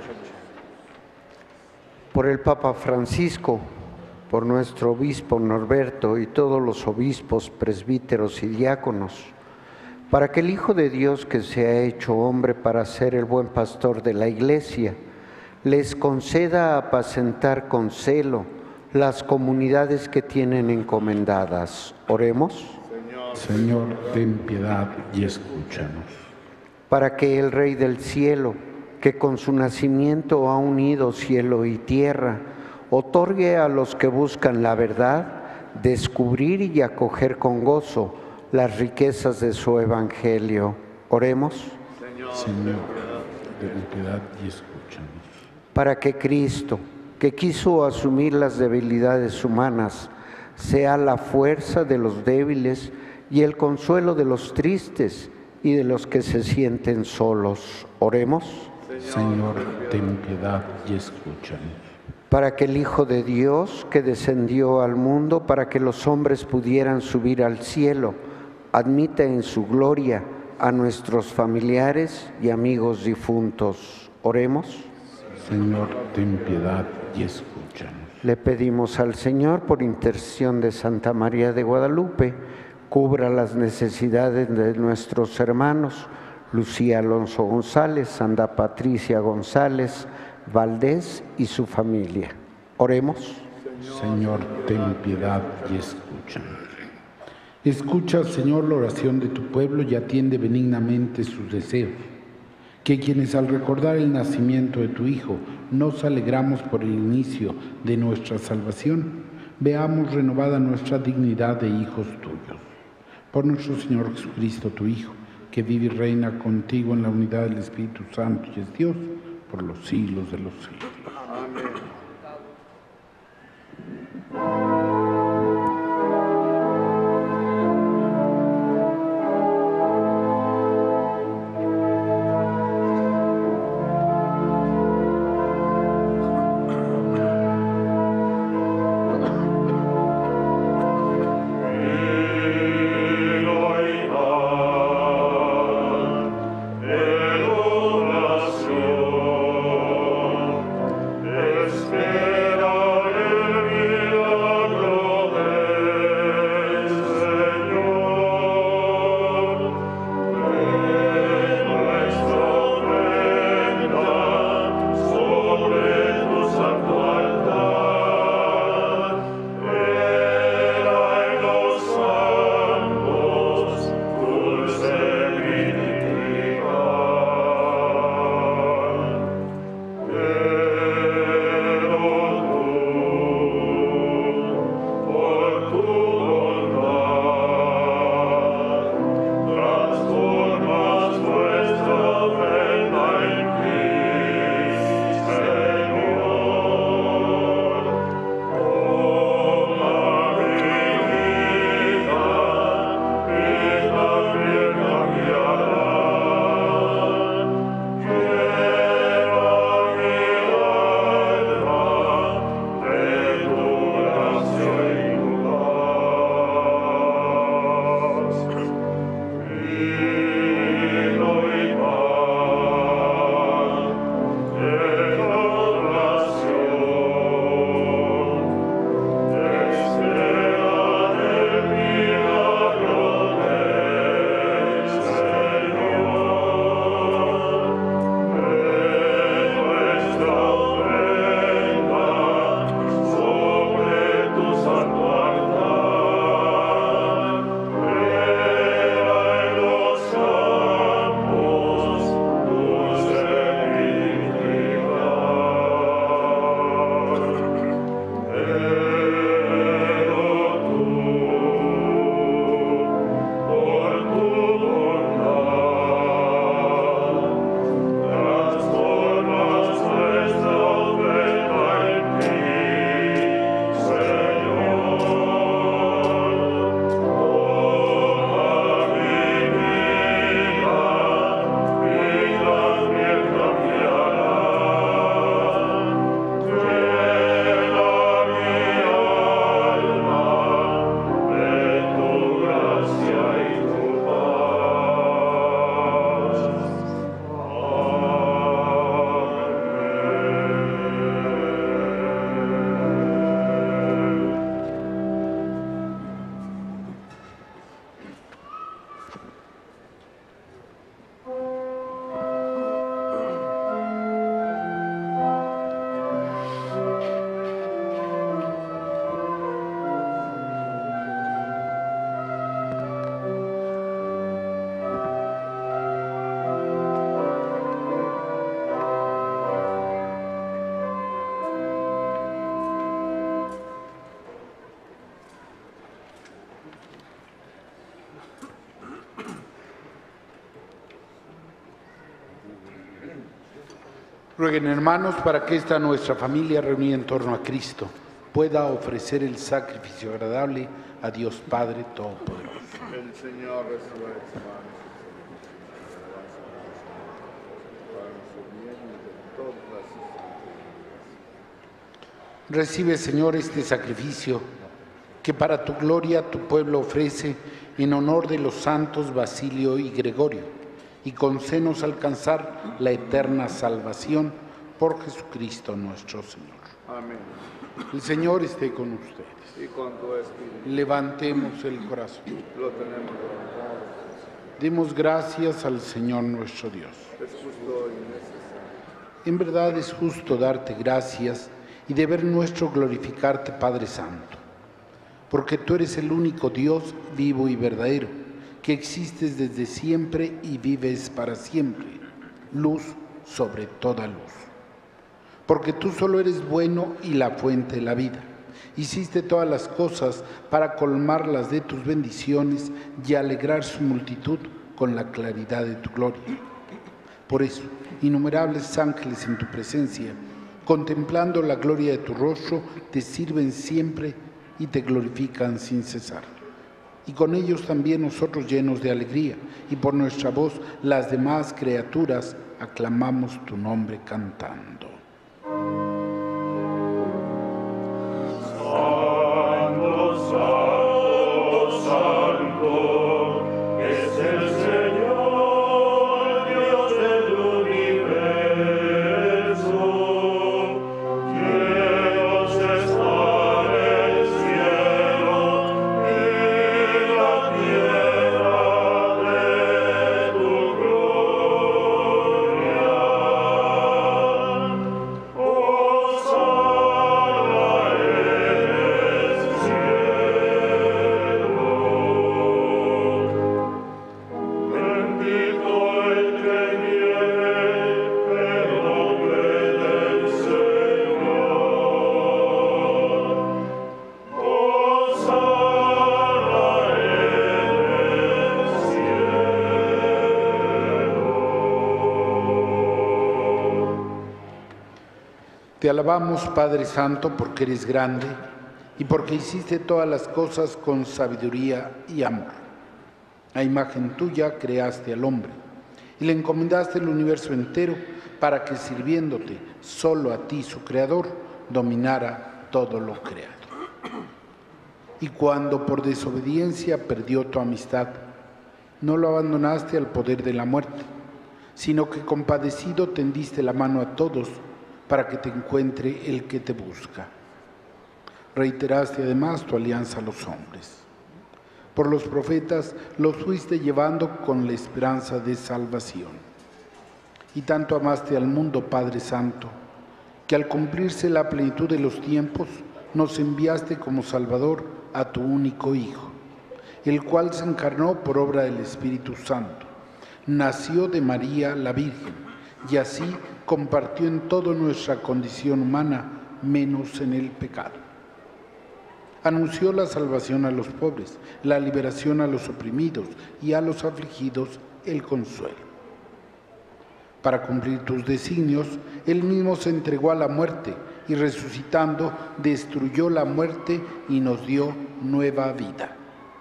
Por el Papa Francisco, por nuestro obispo Norberto y todos los obispos, presbíteros y diáconos, para que el Hijo de Dios, que se ha hecho hombre para ser el buen pastor de la Iglesia, les conceda apacentar con celo las comunidades que tienen encomendadas. Oremos. Señor, ten piedad y escúchanos. Para que el Rey del cielo, que con su nacimiento ha unido cielo y tierra, otorgue a los que buscan la verdad descubrir y acoger con gozo las riquezas de su Evangelio. Oremos. Señor, ten piedad y escúchanos. Para que Cristo, que quiso asumir las debilidades humanas, sea la fuerza de los débiles y el consuelo de los tristes y de los que se sienten solos. Oremos. Señor, ten piedad y escúchanos. Para que el Hijo de Dios, que descendió al mundo para que los hombres pudieran subir al cielo, admita en su gloria a nuestros familiares y amigos difuntos. Oremos. Señor, ten piedad y escúchanos. Le pedimos al Señor, por intercesión de Santa María de Guadalupe, cubra las necesidades de nuestros hermanos Lucía Alonso González, Santa Patricia González Valdés y su familia. Oremos. Señor, ten piedad y escúchanos. Escucha, Señor, la oración de tu pueblo y atiende benignamente sus deseos. Que quienes al recordar el nacimiento de tu Hijo nos alegramos por el inicio de nuestra salvación, veamos renovada nuestra dignidad de hijos tuyos. Por nuestro Señor Jesucristo, tu Hijo, que vive y reina contigo en la unidad del Espíritu Santo y es Dios por los siglos de los siglos. Amén. Rueguen, hermanos, para que esta nuestra familia reunida en torno a Cristo pueda ofrecer el sacrificio agradable a Dios Padre Todopoderoso. El Señor reciba de sus manos para nuestro bien y de todas las instituciones. Recibe, Señor, este sacrificio que para tu gloria tu pueblo ofrece en honor de los santos Basilio y Gregorio, y concédenos alcanzar la eterna salvación por Jesucristo nuestro Señor. Amén. El Señor esté con ustedes. Y con tu espíritu. Levantemos el corazón. Lo tenemos levantado. Demos gracias al Señor nuestro Dios. Es justo y necesario. En verdad es justo darte gracias y deber nuestro glorificarte, Padre Santo, porque tú eres el único Dios vivo y verdadero, que existes desde siempre y vives para siempre, luz sobre toda luz. Porque tú solo eres bueno y la fuente de la vida. Hiciste todas las cosas para colmarlas de tus bendiciones y alegrar su multitud con la claridad de tu gloria. Por eso, innumerables ángeles en tu presencia, contemplando la gloria de tu rostro, te sirven siempre y te glorifican sin cesar. Y con ellos también nosotros, llenos de alegría, y por nuestra voz las demás criaturas aclamamos tu nombre cantando. Te alabamos, Padre Santo, porque eres grande y porque hiciste todas las cosas con sabiduría y amor. A imagen tuya creaste al hombre y le encomendaste el universo entero para que, sirviéndote solo a ti, su Creador, dominara todo lo creado. Y cuando por desobediencia perdió tu amistad, no lo abandonaste al poder de la muerte, sino que compadecido tendiste la mano a todos para que te encuentre el que te busca. Reiteraste además tu alianza a los hombres. Por los profetas los fuiste llevando con la esperanza de salvación. Y tanto amaste al mundo, Padre Santo, que al cumplirse la plenitud de los tiempos, nos enviaste como Salvador a tu único Hijo, el cual se encarnó por obra del Espíritu Santo. Nació de María la Virgen, y así compartió en toda nuestra condición humana, menos en el pecado. Anunció la salvación a los pobres, la liberación a los oprimidos y a los afligidos el consuelo. Para cumplir tus designios, Él mismo se entregó a la muerte y resucitando destruyó la muerte y nos dio nueva vida.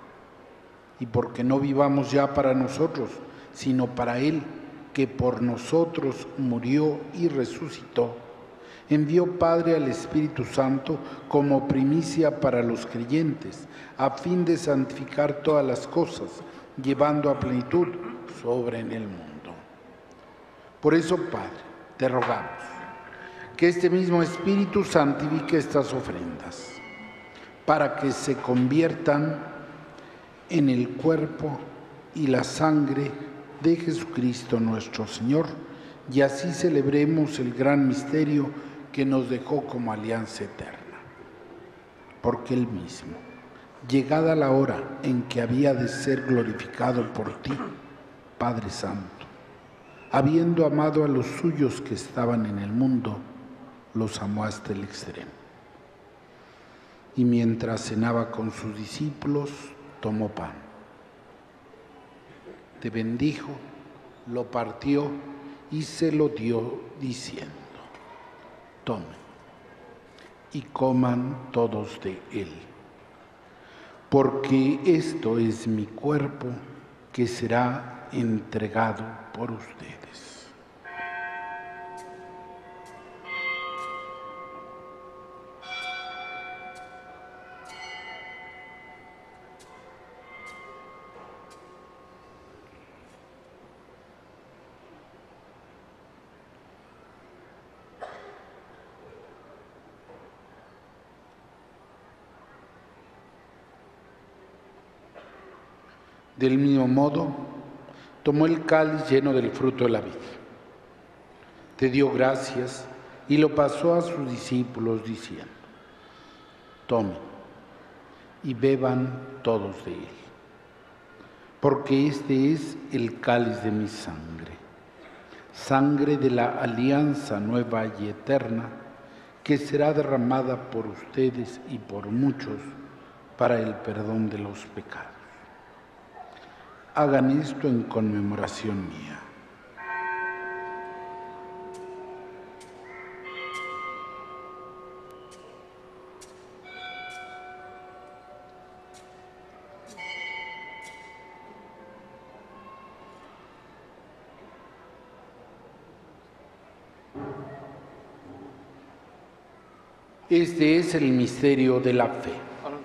Y porque no vivamos ya para nosotros, sino para Él, que por nosotros murió y resucitó, envió Padre al Espíritu Santo como primicia para los creyentes, a fin de santificar todas las cosas, llevando a plenitud su obra en el mundo. Por eso, Padre, te rogamos que este mismo Espíritu santifique estas ofrendas, para que se conviertan en el cuerpo y la sangre de Jesucristo nuestro Señor, y así celebremos el gran misterio que nos dejó como alianza eterna. Porque Él mismo, llegada la hora en que había de ser glorificado por ti, Padre Santo, habiendo amado a los suyos que estaban en el mundo, los amó hasta el extremo. Y mientras cenaba con sus discípulos, tomó pan. Te bendijo, lo partió y se lo dio diciendo: tomen y coman todos de él, porque esto es mi cuerpo que será entregado por ustedes. Del mismo modo, tomó el cáliz lleno del fruto de la vid, te dio gracias y lo pasó a sus discípulos diciendo: tomen y beban todos de él, porque este es el cáliz de mi sangre, sangre de la alianza nueva y eterna, que será derramada por ustedes y por muchos para el perdón de los pecados. Hagan esto en conmemoración mía. Este es el misterio de la fe.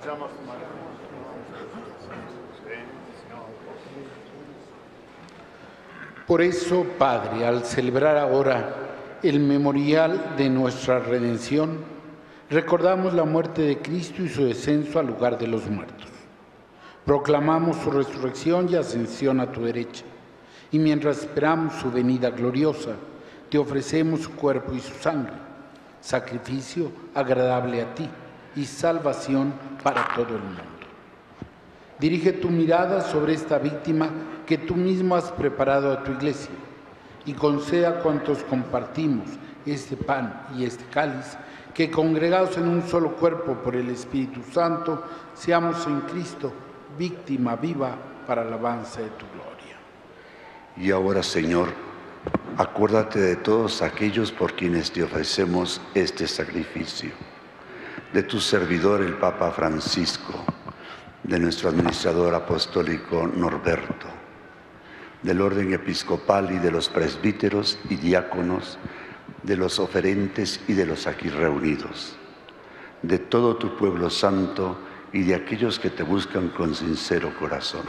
Por eso, Padre, al celebrar ahora el memorial de nuestra redención, recordamos la muerte de Cristo y su descenso al lugar de los muertos. Proclamamos su resurrección y ascensión a tu derecha, y mientras esperamos su venida gloriosa, te ofrecemos su cuerpo y su sangre, sacrificio agradable a ti y salvación para todo el mundo. Dirige tu mirada sobre esta víctima que tú mismo has preparado a tu iglesia y conceda a cuantos compartimos este pan y este cáliz, que congregados en un solo cuerpo por el Espíritu Santo, seamos en Cristo víctima viva para alabanza de tu gloria. Y ahora, Señor, acuérdate de todos aquellos por quienes te ofrecemos este sacrificio, de tu servidor el Papa Francisco, de nuestro administrador apostólico Norberto, del orden episcopal y de los presbíteros y diáconos, de los oferentes y de los aquí reunidos, de todo tu pueblo santo y de aquellos que te buscan con sincero corazón.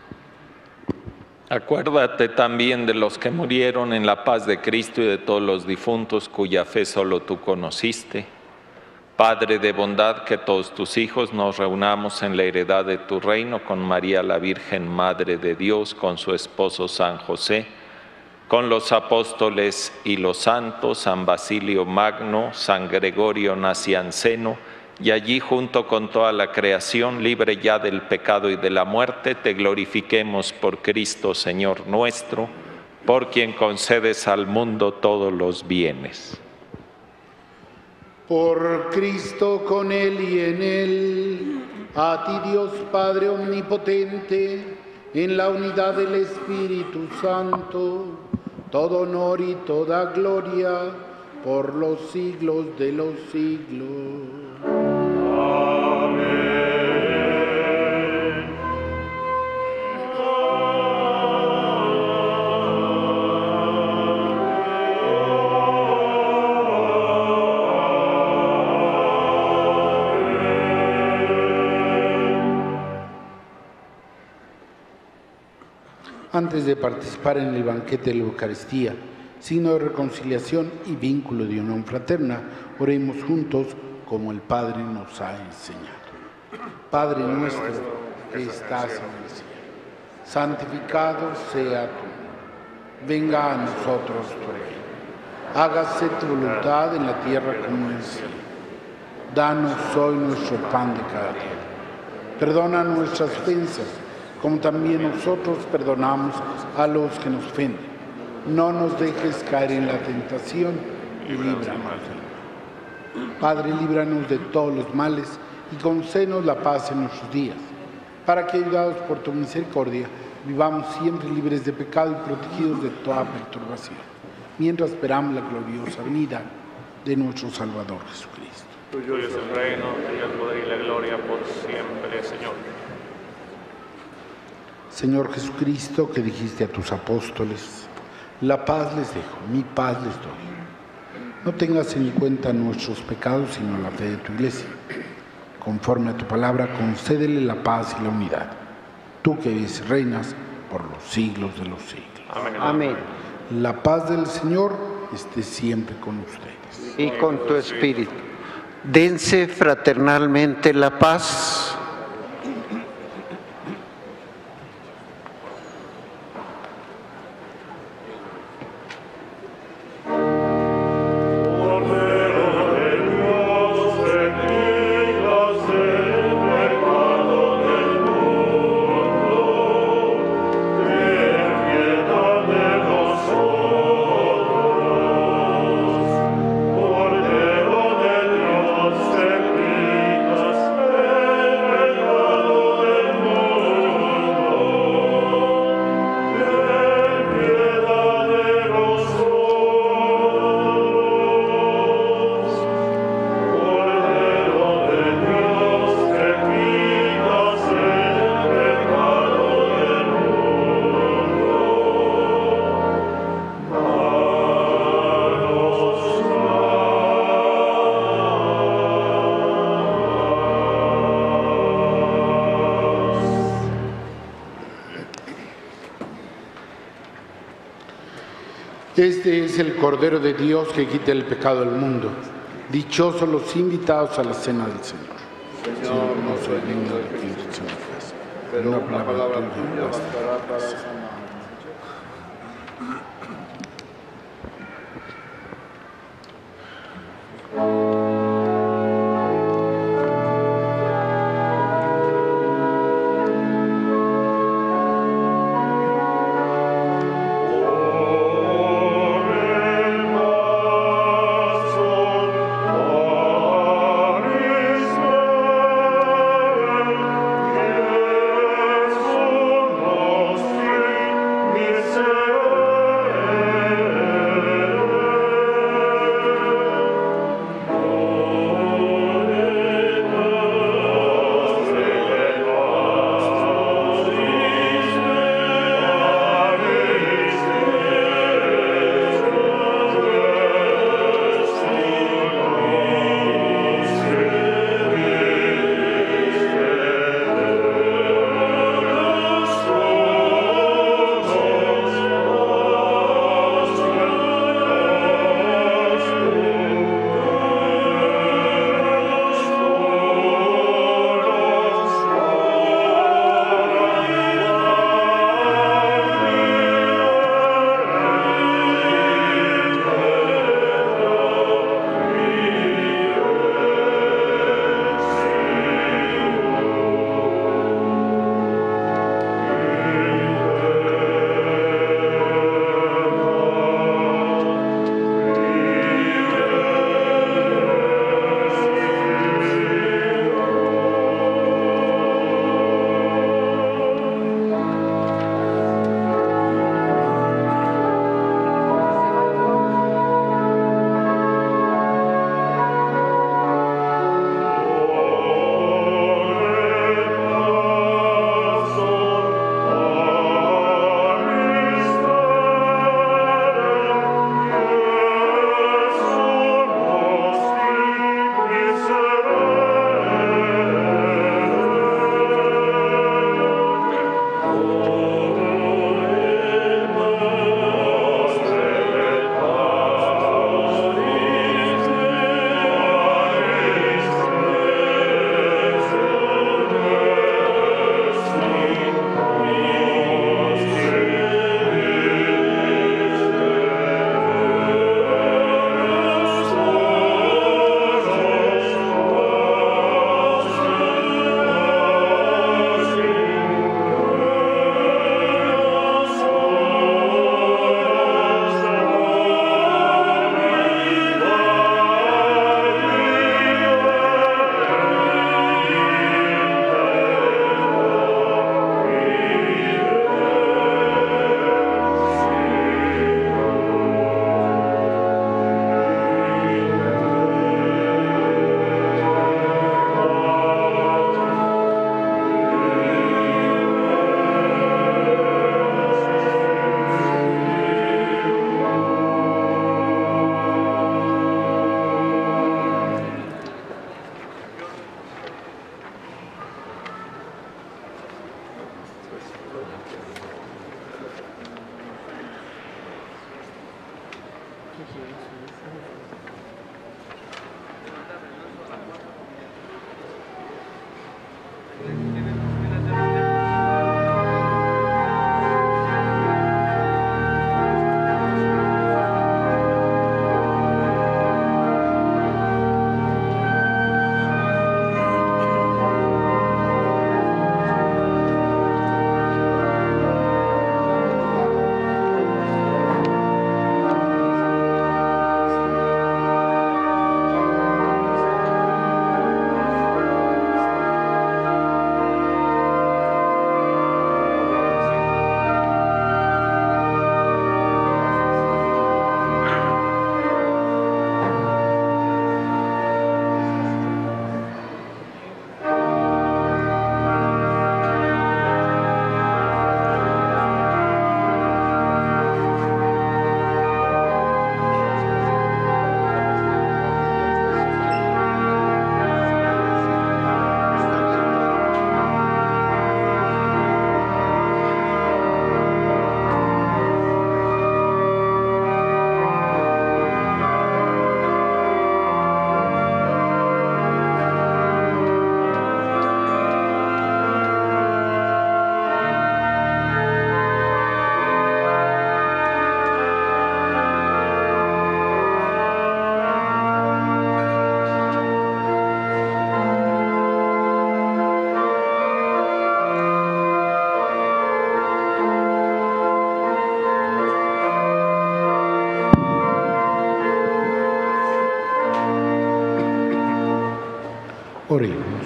Acuérdate también de los que murieron en la paz de Cristo y de todos los difuntos cuya fe solo tú conociste. Padre de bondad, que todos tus hijos nos reunamos en la heredad de tu reino con María la Virgen, Madre de Dios, con su esposo San José, con los apóstoles y los santos, San Basilio Magno, San Gregorio Nacianceno, y allí junto con toda la creación, libre ya del pecado y de la muerte, te glorifiquemos por Cristo, Señor nuestro, por quien concedes al mundo todos los bienes. Por Cristo, con Él y en Él, a ti Dios Padre Omnipotente, en la unidad del Espíritu Santo, todo honor y toda gloria por los siglos de los siglos. Antes de participar en el banquete de la Eucaristía, signo de reconciliación y vínculo de unión fraterna, oremos juntos como el Padre nos ha enseñado. Padre nuestro que estás en el cielo, santificado sea tu nombre. Venga a nosotros tu reino. Hágase tu voluntad en la tierra como en el cielo. Danos hoy nuestro pan de cada día. Perdona nuestras ofensas, como también nosotros perdonamos a los que nos ofenden. No nos dejes caer en la tentación y líbranos del mal. Padre, líbranos de todos los males y concédenos la paz en nuestros días, para que, ayudados por tu misericordia, vivamos siempre libres de pecado y protegidos de toda perturbación, mientras esperamos la gloriosa venida de nuestro Salvador Jesucristo. Tuyo es el reino, tuyo el poder y la gloria por siempre, Señor. Señor Jesucristo, que dijiste a tus apóstoles, la paz les dejo, mi paz les doy. No tengas en cuenta nuestros pecados, sino la fe de tu Iglesia. Conforme a tu palabra, concédele la paz y la unidad. Tú que vives y reinas por los siglos de los siglos. Amén. Amén. La paz del Señor esté siempre con ustedes. Y con tu espíritu. Dense fraternalmente la paz. Este es el Cordero de Dios que quita el pecado del mundo. Dichosos los invitados a la cena del Señor. Señor, no soy digno de que entres en mi casa, pero una palabra tuya bastará para sanar. Jesús nos Oremos.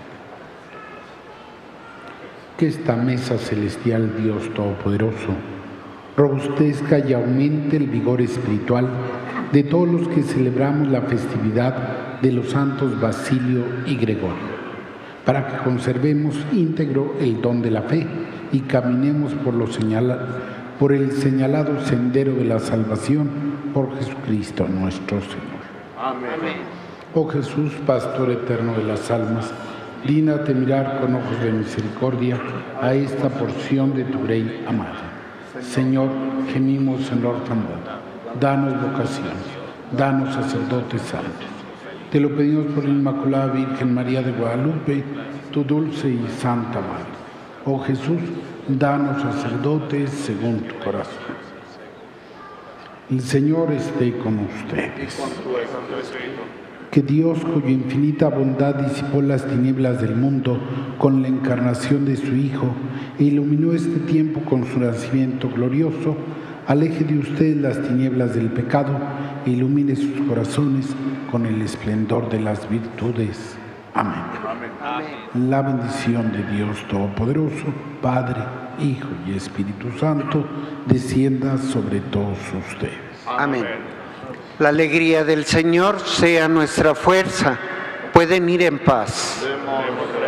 Que esta mesa celestial, Dios Todopoderoso, robustezca y aumente el vigor espiritual de todos los que celebramos la festividad de los santos Basilio y Gregorio, para que conservemos íntegro el don de la fe y caminemos por el señalado sendero de la salvación por Jesucristo nuestro Señor. Amén. Oh Jesús, Pastor eterno de las almas, dígnate mirar con ojos de misericordia a esta porción de tu Grey amada. Señor, gemimos en la orfandad. Danos vocación, danos sacerdotes santos. Te lo pedimos por la Inmaculada Virgen María de Guadalupe, tu dulce y santa Madre. Oh Jesús, danos sacerdotes según tu corazón. El Señor esté con ustedes. Que Dios, cuya infinita bondad disipó las tinieblas del mundo con la encarnación de su Hijo e iluminó este tiempo con su nacimiento glorioso, aleje de ustedes las tinieblas del pecado e ilumine sus corazones con el esplendor de las virtudes. Amén. Amén. La bendición de Dios Todopoderoso, Padre, Hijo y Espíritu Santo, descienda sobre todos ustedes. Amén. La alegría del Señor sea nuestra fuerza. Pueden ir en paz.